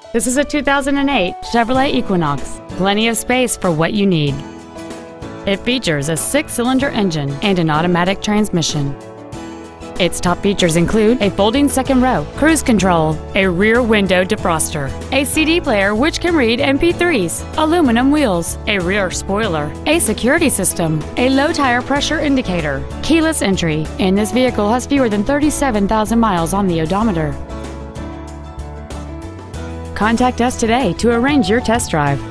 This is a 2008 Chevrolet Equinox. Plenty of space for what you need. It features a 6-cylinder engine and an automatic transmission. Its top features include a folding second row, cruise control, a rear window defroster, a CD player which can read MP3s, aluminum wheels, a rear spoiler, a security system, a low tire pressure indicator, keyless entry, and this vehicle has fewer than 37,000 miles on the odometer. Contact us today to arrange your test drive.